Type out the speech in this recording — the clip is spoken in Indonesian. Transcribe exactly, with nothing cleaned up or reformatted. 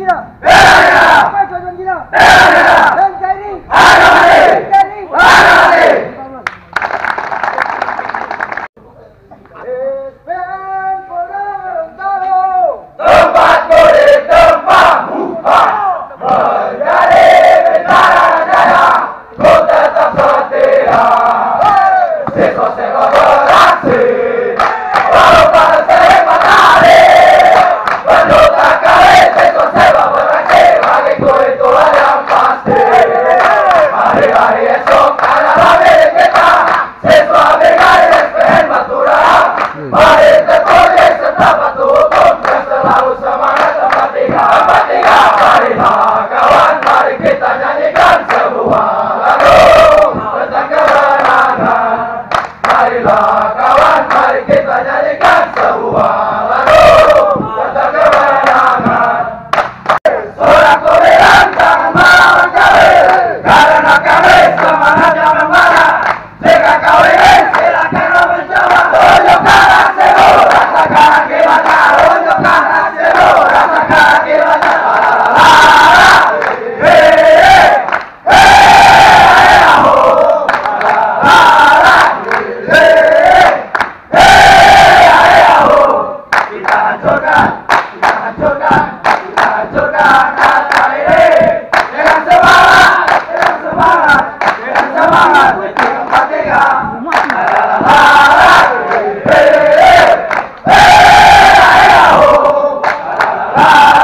kita? Bela-bela. Apa tujuan kita? Bela-bela. Dan N K R I? Harga mati. N K R I? Harga mati. S P N Gorontalo. Tempatku di tempat buka menjadi bintara jaya, ku tetap setia. Siswa sekolah beraksi, walau pada sering matahari, berjuta kali siswa sekolah beraksi, bagiku itu hal yang pasti. Hari-hari esok adalah milik kita, siswa brigade S P N Batudaa. Mari tertulis serta patuh hukum dan selalu semangat empat tiga empat tiga. Marilah kawan, mari kita nyanyikan sebuah lagu tentang kemenangan. Marilah kawan, mari kita nyanyikan sebuah lagu tentang kemenangan. Suaraku bilang jangan melawan kami, karena kami semangatnya membara. Jika kau ingin silakan mencoba, tunjukkan hasilmu, rasakan akibatnya, tunjukkan hasilmu, rasakan akibatnya. Kita hancurkan, kita hancurkan, kita hancurkan naskah ini dengan semangat, dengan semangat, dengan semangat. Empat tiga. La